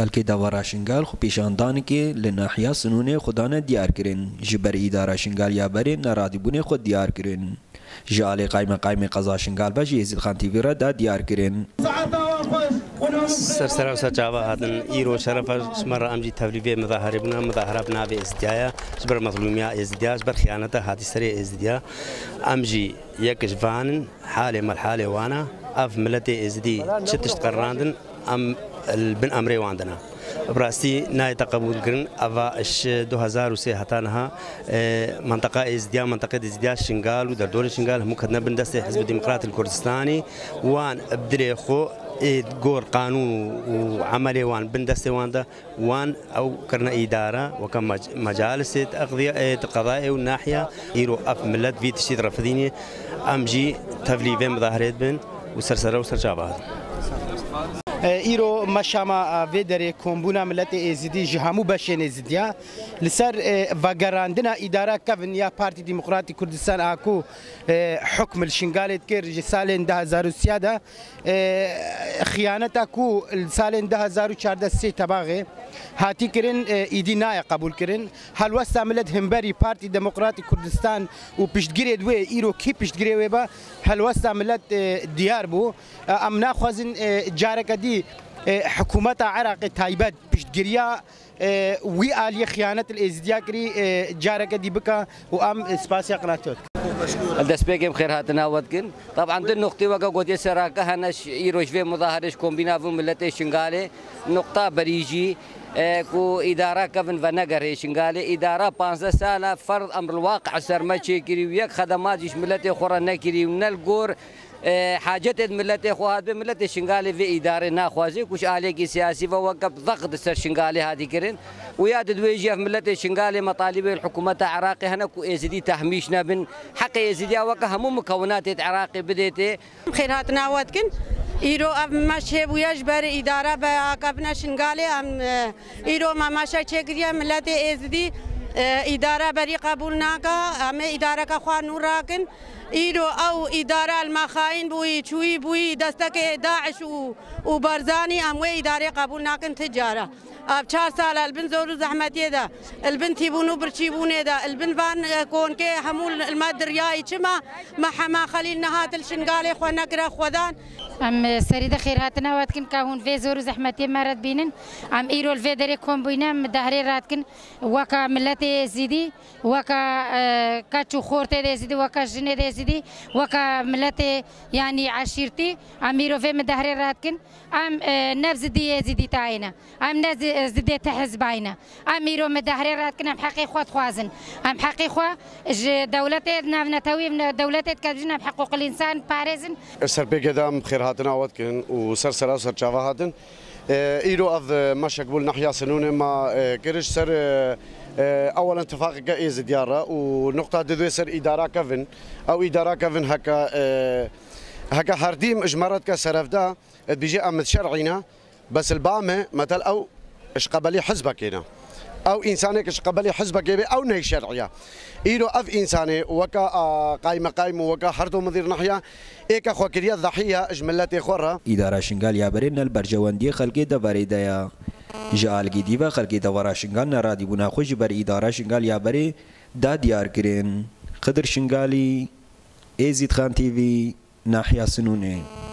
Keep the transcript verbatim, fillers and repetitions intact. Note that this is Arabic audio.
خلک داورا شنگال خو پیشاندان که لناحیه سنون خودانه دیار کرن جبر اداره شنگال یا بره نرادی بونه خود دیار کرن جال قائم قائم قضا شنگال با یزید خان تیوی را دا دیار کرن سرسرا و سرچاوا هاتن ایرو شرف مرة امجی تبلیغ مظاهره بنا مظاهره بنا به ازدیاء جبر مظلومیا ازدیاء جبر خیانت هاتی سری ازدیاء امجی یک جوان حاله مال حاله وانا اف ملتي ازدي شتش قراندن ام البن امري واندنا براستي ناي تقبل كرن افا اش دو هزار وسي هتانها منطقه ازديا منطقه ازديا شنغال ودر دول شنغال مكدنا بندسه حزب الديمقراطي الكردستاني وان ابدري خو جور قانون وعملي وان بندسه وان وان او كرنا اداره وكم مجالس اقضيه قضائيه والناحيه يرو اف ملت في تشيد رفضيني امجي تفليفين مظاهرات بن وسرسره وسرجابات ایرو مشامع ویدر کمبونا ملت ازدی جهامو بشین ازدیا لسر وگراندنا اداره کفن یا پارتی دموکراتی کردستان آکو حکم الشنغالت کر سال ده هزار و سیاده خیانت آکو سال ده هزار و چهارده سی تباغه هاتی کرن ایدی نای قبول کرن هلوستا ملت همبری پارتی دموکراتی کردستان و پشتگیری دوی ایرو کی پشتگیری وی با هلوستا ملت دیار بو ام ناخوازن جارک دی حكومة عراق تايبات بشتجريا وي آلية خيانة الازدياء كري جارك دي بكا وام سباسيا قناتوت الدس بيجم خير هاتنا ودكن طبعا دي النقطة وقا قد يسراك هنش يروش في مظاهرش كومبينا في ملتي شنغالي نقطة بريجي كو إدارة كفن فنجر شنغالي إدارة بانزا سالة فرض أمر الواقع سرما كري وياك خدمات جيش ملتي خورا نكري ونالجور حاجات ملت اخوات بملت الشنغالي في اداره ناخوازي كوش عليك سياسي فوقف ضغط السر الشنغالي هذه كرن وياد دويجي في ملت الشنغالي مطالب الحكومه العراقي هنا كو ازدي تهميشنا بن حق ازدي وقها مو مكونات العراقي بديتي خيراتنا ودكن ایرو اب ماشه ویاج بر اداره با قبنا شنغالي ام ایرو ما ماشه چگریا ملت ازدی اداره بری قبول ناکا ام اداره کا خوان نوراکن ایرو او اداره المخاين بوي شوي بوي دستك داعش وبرزاني ام وي اداره قبول ناكن تجاره اب چهار سال البن زور زحمتي ده البن تيبونو برشيبونه ده البن فان كون كي حمول المادرياي چما ما حما خليل نهات الشنغالي خو نكره خدان ام سريده خيراتنا واتكن كهون في زور زحمتي مرد بينن ام ايرو الفيدري كوم بينا مدهري راتكن وكا ملتي زيدي وكا كاتشو خورتي زيدي وكا جني زيدي وكا ملتي يعني عشيرتي اميرو في مدهري راتكن ام نفس دي زيدي تاعنا ام نفس زدي تحز باينا اميرو مدهري راتكن ام حقي خوات خوازن ام حقي خوا دولتي نتوي دولتي كدجنا بحقوق الانسان باريزن سربي قدام خير هاتنا ودكن وسرسرا سرچاوا هاتن ايرو اف مش قبول ناحيه سنون ما كرش سر اولا اتفاق جائز ديارة ونقطه دوي سر اداره كفن او اداره كفن هكا هكا هرديم اجمرت كسرفدا بيجي امد شرعينا بس البامه مثل او اش قبلي حزبك هنا او انسانك اش قبلي حزبك او نهي شرعيه ايرو اف انساني وكا قايمه قايمه وكا حردو مدير ناحيه ايكا خوكريه الضحيه اجملتي خورا اداره شنغال يا برين البرجواندي خلقي دبريدايا جالگی دیوا خلقی دوارا شنگال نرادی بنا خوش بر اداره شنگال یا بری دا دیار کرن قدر شنگالی ازید خان تیوی ناحیه سنونه